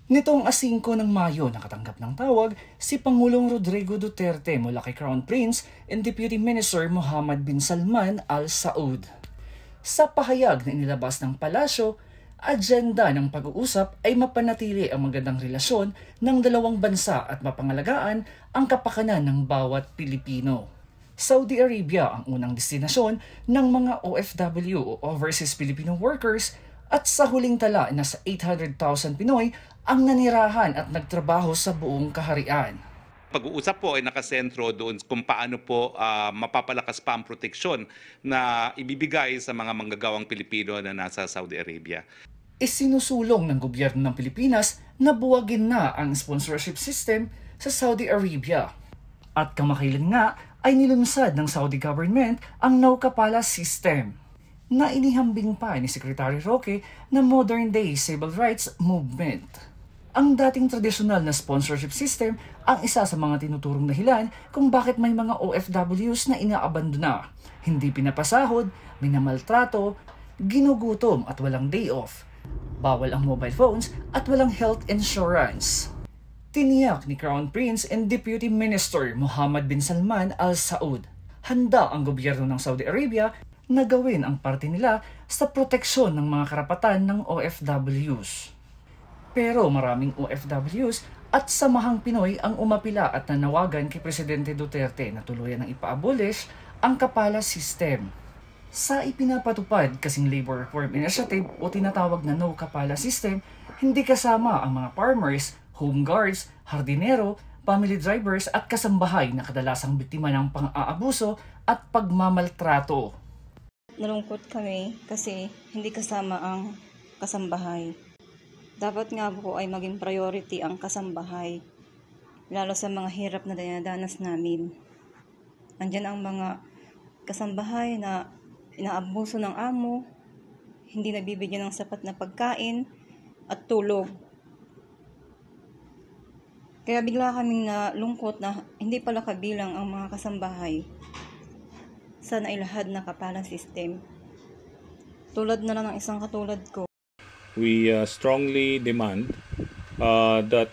Nitong 5 ng Mayo nakatanggap ng tawag si Pangulong Rodrigo Duterte mula kay Crown Prince and Deputy Minister Mohammed bin Salman Al Saud. Sa pahayag na inilabas ng palasyo, agenda ng pag-uusap ay mapanatili ang magandang relasyon ng dalawang bansa at mapangalagaan ang kapakanan ng bawat Pilipino. Saudi Arabia ang unang destinasyon ng mga OFW o Overseas Filipino Workers at sa huling tala nasa 800,000 Pinoy ang nanirahan at nagtrabaho sa buong kaharian. Pag-uusap po ay nakasentro doon kung paano po mapapalakas pa ang proteksyon na ibibigay sa mga manggagawang Pilipino na nasa Saudi Arabia. Isinusulong ng gobyerno ng Pilipinas na buwagin na ang sponsorship system sa Saudi Arabia. At kamakailan nga ay nilunsad ng Saudi government ang No Kapala system na inihambing pa ni Secretary Roque na modern-day civil rights movement. Ang dating tradisyonal na sponsorship system ang isa sa mga tinuturong dahilan kung bakit may mga OFWs na inaabandona, hindi pinapasahod, minamaltrato, ginugutom at walang day off, bawal ang mobile phones at walang health insurance. Tiniyak ni Crown Prince and Deputy Minister Mohammed bin Salman Al Saud, handa ang gobyerno ng Saudi Arabia na gawin ang parte nila sa proteksyon ng mga karapatan ng OFWs. Pero maraming OFWs at samahang Pinoy ang umapila at nanawagan kay Presidente Duterte na tuluyan ng ipa-abolish ang Kapala system. Sa ipinapatupad kasing Labor Reform Initiative o tinatawag na No Kapala system, hindi kasama ang mga farmers, home guards, hardinero, family drivers at kasambahay na kadalasang biktima ng pang-aabuso at pagmamaltrato. Nalungkot kami kasi hindi kasama ang kasambahay. Dapat nga po ay maging priority ang kasambahay, lalo sa mga hirap na dinadanas namin. Andyan ang mga kasambahay na inaabuso ng amo, hindi nabibigyan ng sapat na pagkain at tulog. Kaya bigla kaming nalungkot na hindi pala kabilang ang mga kasambahay sa nailahad na Kapala system. Tulad na lang ng isang katulad ko. We strongly demand that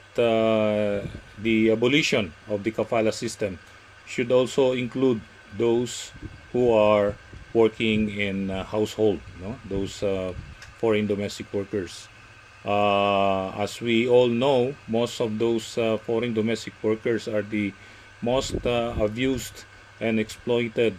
the abolition of the Kafala system should also include those who are working in household, those foreign domestic workers. As we all know, most of those foreign domestic workers are the most abused and exploited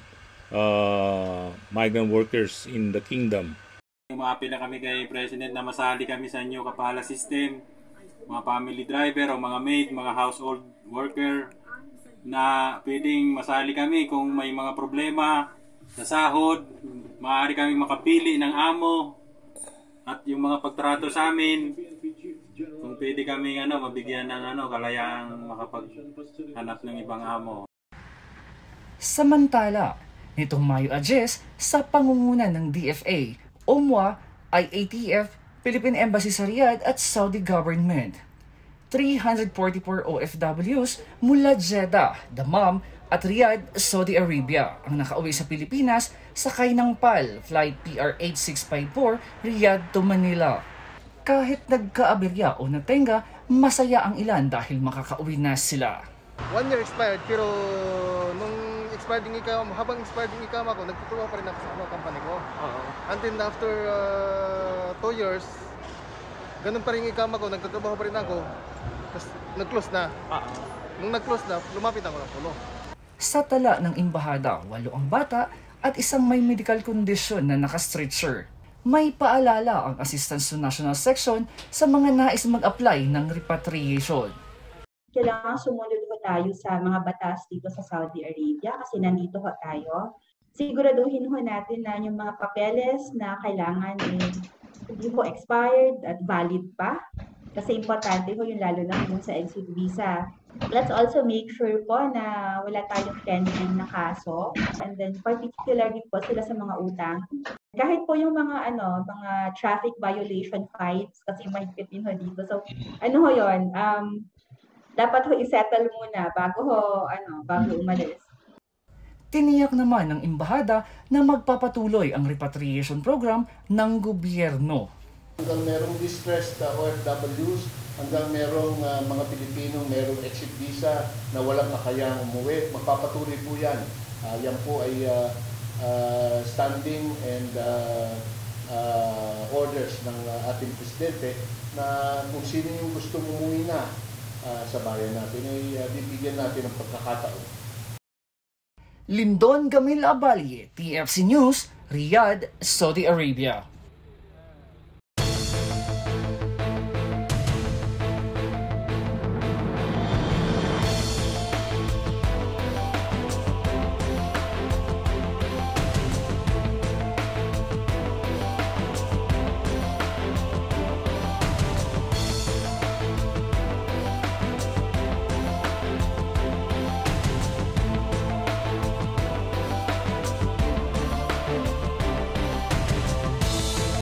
migrant workers in the kingdom. Umapil na kami kay President na masali kami sa new Kapala system, mga family driver o mga maid, mga household worker na pwedeng masali kami kung may mga problema sa sahod, maaari kami makapili ng amo at yung mga pagtrato sa amin, kung pwede kami mabigyan ng kalayaang makapaghanap ng ibang amo. Samantala, nitong Mayo Address sa pangunguna ng DFA, UMWA, IATF, Philippine Embassy sa Riyadh at Saudi Government. 344 OFWs mula Jeddah, Dammam at Riyadh, Saudi Arabia ang nakauwi sa Pilipinas sakay ng PAL Flight PR8654 Riyadh to Manila. Kahit nagkaaberya o natenga, masaya ang ilan dahil makakauwi na sila. 1 year expired pero nung expired yung ikama, habang expired yung ikama ko, nagtutuwa pa rin ako sa company ko. Until after 2 years, ganun pa rin yung ikama ko, nagtatrabaho pa rin ako. Tapos nag-close na. Nung nag-close na, lumapit ako ng pulo. Sa tala ng imbahada, 8 ang bata at isang may medical condition na naka-stretcher. May paalala ang Assistance to National Section sa mga nais mag-apply ng repatriation. Kailangan sumunod ho tayo sa mga batas dito sa Saudi Arabia kasi nandito ho tayo. Siguraduhin ho natin na yung mga papeles na kailangan hindi ho expired at valid pa. Kasi importante ho yung lalo na yung sa exit visa. Let's also make sure po na wala tayong pending na kaso. And then particularly po sila sa mga utang. Kahit po yung mga mga traffic violation fines kasi mahigpit din ho dito. So ho yun, dapat ho i-settle muna bago umalis. Tiniyak naman ng imbahada na magpapatuloy ang repatriation program ng gobyerno. Hanggang merong distressed OFWs, hanggang merong mga Pilipino, merong exit visa na walang kakayang umuwi, magpapatuloy po yan. Yan po ay standing and orders ng ating Presidente na kung sino yung gusto umuwi na sa bayan natin ay bibigyan natin ng pagkakataon. Lindon Gamil Abalye, TFC News, Riyadh, Saudi Arabia.